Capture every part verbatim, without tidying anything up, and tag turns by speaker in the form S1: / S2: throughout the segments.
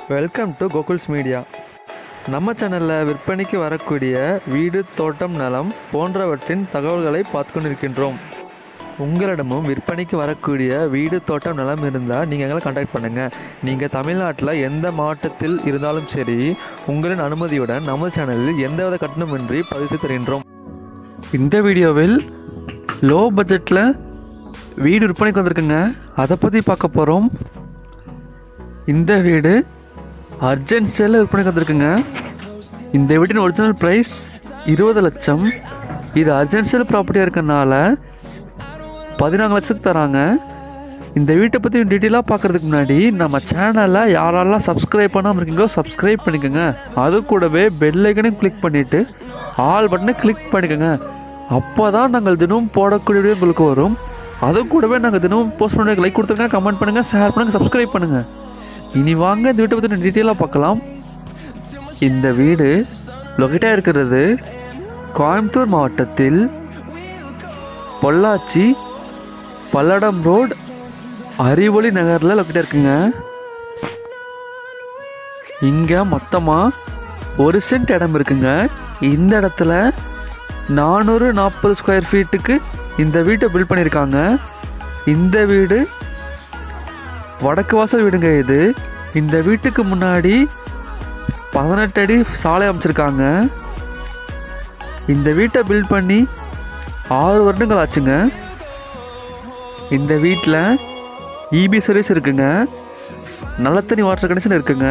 S1: Welcome to கோகுல்ஸ் media. நம்ம சேனலில் விற்பனைக்கு வரக்கூடிய வீடு, தோட்டம், நிலம் போன்றவற்றின் தகவல்களை பார்த்து கொண்டிருக்கின்றோம். உங்களிடமும் விற்பனைக்கு வரக்கூடிய வீடு, தோட்டம், நிலம் இருந்தால் நீங்கள் எங்களை கான்டாக்ட் பண்ணுங்கள். நீங்கள் தமிழ்நாட்டில் எந்த மாவட்டத்தில் இருந்தாலும் சரி, உங்களின் அனுமதியுடன் நம்ம சேனலில் எந்தவித கட்டணமின்றி பதிவு செய்து தருகின்றோம். இந்த வீடியோவில் லோ பட்ஜெட்டில் வீடு விற்பனைக்கு வந்திருக்குங்க. அதை பற்றி பார்க்க போகிறோம். இந்த வீடு அர்ஜென்ட் சேலில் விற்பனைக்கு வந்திருக்குங்க. இந்த வீட்டின் ஒரிஜினல் ப்ரைஸ் இருபது லட்சம். இது அர்ஜென்ட் சேல் ப்ராப்பர்ட்டியாக இருக்கனால பதினாலு லட்சத்துக்கு தராங்க. இந்த வீட்டை பற்றி டீட்டெயிலாக பார்க்குறதுக்கு முன்னாடி நம்ம சேனலை யாரெல்லாம் சப்ஸ்கிரைப் பண்ணாமல் இருக்கீங்களோ சப்ஸ்கிரைப் பண்ணிக்கோங்க. அது கூடவே பெல் ஐக்கனையும் கிளிக் பண்ணிவிட்டு ஆல் பட்டனை கிளிக் பண்ணிக்கோங்க. அப்போ தான் நாங்கள் தினமும் போடக்கூடிய வீடியோ உங்களுக்கு வரும். அது கூடவே நாங்கள் தினமும் போஸ்ட் பண்ண லைக் கொடுத்துருங்க, கமெண்ட் பண்ணுங்கள், ஷேர் பண்ணுங்கள், சப்ஸ்கிரைப் பண்ணுங்கள். இனி வாங்க இந்த வீட்டை பற்றி டீட்டெயிலாக பார்க்கலாம். இந்த வீடு லொக்கேட்டாக இருக்கிறது கோயம்புத்தூர் மாவட்டத்தில் பொள்ளாச்சி பல்லடம் ரோடு அறிவொளி நகரில் லொக்கேட்டாக இருக்குங்க. இங்கே மொத்தமாக ஒரு சென்ட் இடம் இருக்குங்க. இந்த இடத்துல நானூறு நாற்பது ஸ்கொயர் ஃபீட்டுக்கு இந்த வீட்டை பில்ட் பண்ணியிருக்காங்க. இந்த வீடு வடக்கு வாசல் வீடுங்க. இது இந்த வீட்டுக்கு முன்னாடி பதினெட்டு அடி சாலை அமைச்சிருக்காங்க. இந்த வீட்டை பில்ட் பண்ணி ஆறு வருடங்கள் ஆச்சுங்க. இந்த வீட்டில் இபி சர்வீஸ் இருக்குங்க. நல்ல தண்ணி வாட்டர் கனெக்ஷன் இருக்குங்க.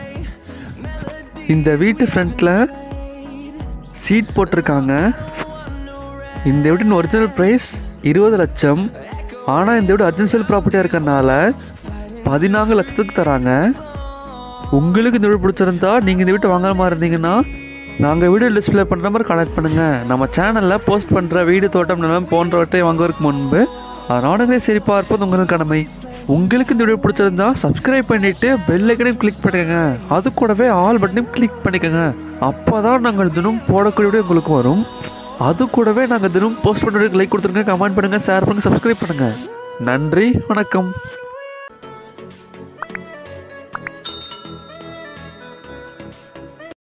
S1: இந்த வீட்டு ஃப்ரண்ட்டில் சீட் போட்டிருக்காங்க. இந்த வீட்டின் ஒரிஜினல் ப்ரைஸ் இருபது லட்சம். ஆனால் இந்த வீடு அர்ஜென்ட் சேல் ப்ராப்பர்ட்டியாக இருக்கிறனால பதினாலு லட்சத்துக்கு தராங்க. உங்களுக்கு இந்த வீடு பிடிச்சிருந்தா நீங்கள் இந்த வீட்டை வாங்குற மாதிரி இருந்தீங்கன்னா நாங்கள் வீடியோ டிஸ்பிளே பண்ணுற மாதிரி கனெக்ட் பண்ணுங்கள். நம்ம சேனலில் போஸ்ட் பண்ணுற வீடு, தோட்டம், நிலம் போன்றவற்றை வாங்குவதற்கு முன்பு அதனோடவே சரி பார்ப்பது உங்களுக்கு கடமை. உங்களுக்கு இந்த வீடியோ பிடிச்சிருந்தா சப்ஸ்கிரைப் பண்ணிவிட்டு பெல் ஐக்கனையும் கிளிக் பண்ணிக்கோங்க. அது கூடவே ஆல் பட்டனையும் கிளிக் பண்ணிக்கோங்க. அப்போ தான் நாங்கள் தினம் போடக்கூடிய வீடியோ உங்களுக்கு வரும். அது கூடவே நாங்கள் தினம் போஸ்ட் பண்ணுறதுக்கு லைக் கொடுத்துருங்க, கமெண்ட் பண்ணுங்கள், ஷேர் பண்ணுங்கள், சப்ஸ்கிரைப் பண்ணுங்கள். நன்றி, வணக்கம்.